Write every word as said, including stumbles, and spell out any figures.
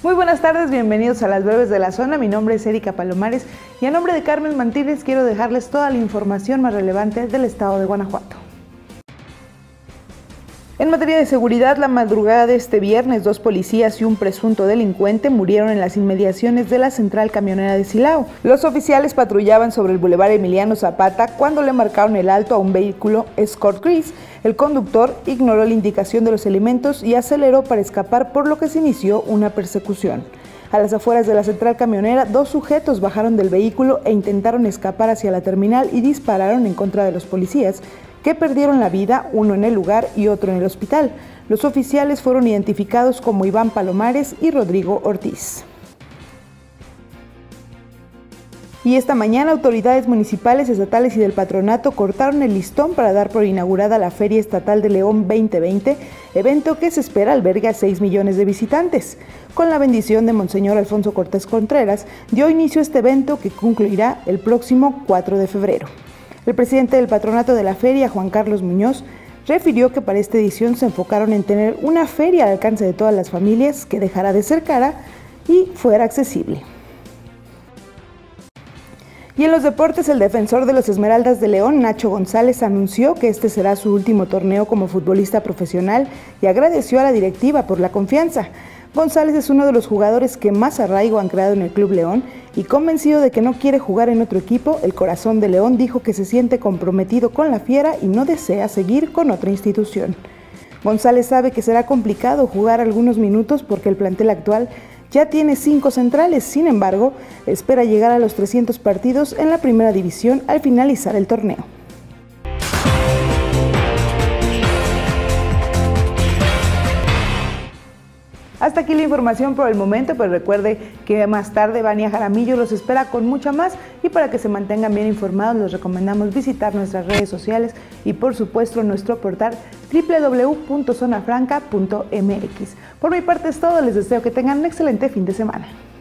Muy buenas tardes, bienvenidos a Las Breves de la Zona. Mi nombre es Erika Palomares y a nombre de Carmen Mantínez quiero dejarles toda la información más relevante del estado de Guanajuato. En materia de seguridad, la madrugada de este viernes, dos policías y un presunto delincuente murieron en las inmediaciones de la central camionera de Silao. Los oficiales patrullaban sobre el bulevar Emiliano Zapata cuando le marcaron el alto a un vehículo Escort gris. El conductor ignoró la indicación de los elementos y aceleró para escapar, por lo que se inició una persecución. A las afueras de la central camionera, dos sujetos bajaron del vehículo e intentaron escapar hacia la terminal y dispararon en contra de los policías, que perdieron la vida, uno en el lugar y otro en el hospital. Los oficiales fueron identificados como Iván Palomares y Rodrigo Ortiz. Y esta mañana, autoridades municipales, estatales y del patronato cortaron el listón para dar por inaugurada la Feria Estatal de León veinte veinte, evento que se espera albergue a seis millones de visitantes. Con la bendición de Monseñor Alfonso Cortés Contreras, dio inicio a este evento que concluirá el próximo cuatro de febrero. El presidente del patronato de la feria, Juan Carlos Muñoz, refirió que para esta edición se enfocaron en tener una feria al alcance de todas las familias, que dejará de ser cara y fuera accesible. Y en los deportes, el defensor de los Esmeraldas de León, Nacho González, anunció que este será su último torneo como futbolista profesional y agradeció a la directiva por la confianza. González es uno de los jugadores que más arraigo han creado en el Club León y convencido de que no quiere jugar en otro equipo, el Corazón de León dijo que se siente comprometido con la Fiera y no desea seguir con otra institución. González sabe que será complicado jugar algunos minutos porque el plantel actual ya tiene cinco centrales, sin embargo, espera llegar a los trescientos partidos en la primera división al finalizar el torneo. Hasta aquí la información por el momento, pero recuerde que más tarde Vania Jaramillo los espera con mucha más, y para que se mantengan bien informados les recomendamos visitar nuestras redes sociales y por supuesto nuestro portal doble u doble u doble u punto zona franca punto m x. Por mi parte es todo, les deseo que tengan un excelente fin de semana.